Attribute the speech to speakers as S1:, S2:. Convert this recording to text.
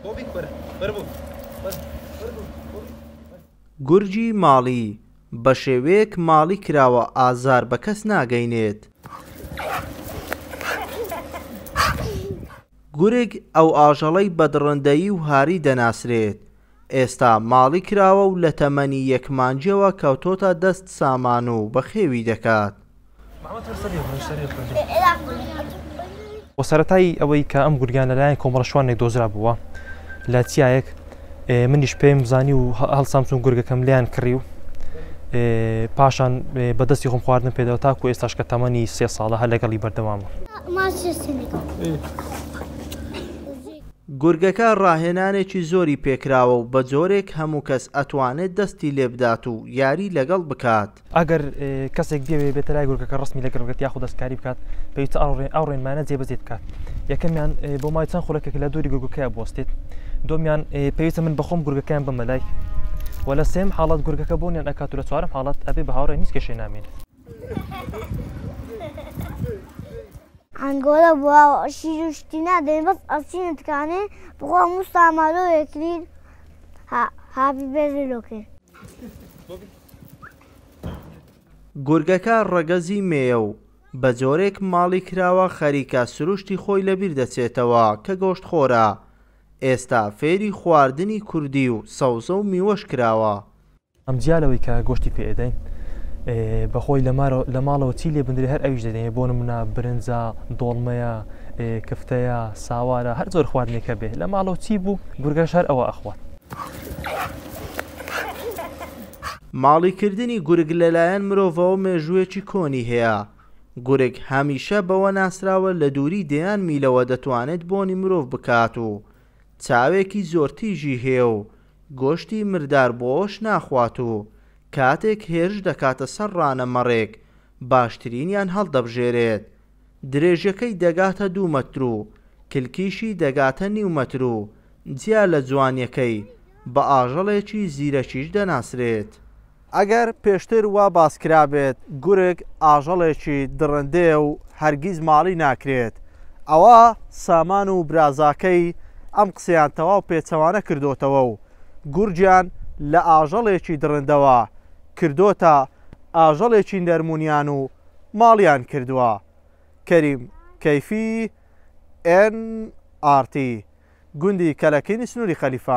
S1: گورجی ماڵی بە شێوەیەک ماڵی کراوە ئازار بە کەس ناگەینێت. گورگ ئەو ئاژەڵەی بە دڕندەیی و هاری دەناسرێت. ئێستا ماڵی کراوە و لە تەمەنی یەک مانجیەوە کەوتۆتە دەست سامان و بە خێوی دەکات.
S2: وە سەرەتایی ئەوەی کە ئەم گورگیان لەلایەن کۆمەڵە شوانێک دۆزرا بووە لە چیایەک منیش پێم زانی و هەڵسامچوون گورگەکەم لیان کڕی و پاشان بەدەستی خۆم خواردن پێدەوە تاکو ئێستاش کە تەمەنی 3 ساڵە هەر لەگەڵی بەردەوامە.
S1: گورگەکە ڕاهێنانێکی زۆری پێکراوە و بە جۆرێک هەموو کەس ئەتوانێت دەستی لێ بدات و یاری لەگەڵ بکات.
S2: ئەگەر کەسێک بێ بێتەلای گورگەکە ڕستمی لەگەڵ بکات یاخود دەستکاری بکات پێویستە ئەو ڕێنمانە جێبەجێ بکات. یەکەمیان بۆ مای چەند خولەکێک لە دووری گورگەکەیە بوەستێت. دومیان پێویستە من بەخۆم گورگەکەیان بمە لای و لە سێم حاڵەت گورگەکە بۆنیان ئەکات و لە چوارەم حاڵەت ئەبێ بە هاوڕێ هیچ کێشەی نامێنێت.
S3: ئەنگۆرە بووە شیر و شتی نادەین بەس ئەچینتکانێ بخۆ هەموو سامانۆیەکرین هاوی بێژێلۆکێ.
S1: گورگەکە ڕەگەزی مێیە و بە جۆرێک ماڵی کراوە خەریکە سروشتی خۆی لەبیر دەچێتەوە کە گۆشت خۆرە. ئێستا فێری خواردنی کوردی و سەوزە و میوەش کراوە.
S2: ئەم جیالەوەی کە گۆشتی پێدەین بەخۆی لە ماڵەوە چی لێ بندری هەر ئەویش دەدەین بۆ نمونە برنجە، دۆڵمەیە، کفتەیە، ساوارە هەر زۆر خواردنێکە بێ لە ماڵەوە چی بوو گورگەش هەر ئەوە ئەخوات.
S1: ماڵیکردنی گورگ لەلایەن مرۆڤەوە مێژوویەکی کۆنی هەیە. گورگ هەمیشە بەوە ناسراوە لە دووری دەیان میلەوە دەتوانێت بۆنی مرۆڤ بکات و چاوێکی زۆر تیژی هەیە و گۆشتی مردار بۆش ناخوات و کاتێک هێرش دەکاتە سەر ڕانەمەڕێک باشترینیان هەڵدەبژێرێت. درێژەکەی دەگاتە 2 مەتر و کلکیشی دەگاتە 1.5 مەتر و جیا لە جوانیەکەی بە ئاژەڵێکی زیرەکیش دەناسرێت. ئەگەر پێشتر وا باسکرابێت گورگ ئاژەڵێکی دڕندەیە و هەرگیز ماڵی ناکرێت. ئەوە سامان و برازاکەی ئەم قسەیان تەواو پێچەوانە کردوتەوە و گورجیان لە ئاژەڵێکی دڕندەوە کردوتە ئاژەڵێکی نەرمونیان و ماڵیان کردووە. کەریم کەیفی NRT گوندی کەلەکەی سنووری خەلیفان.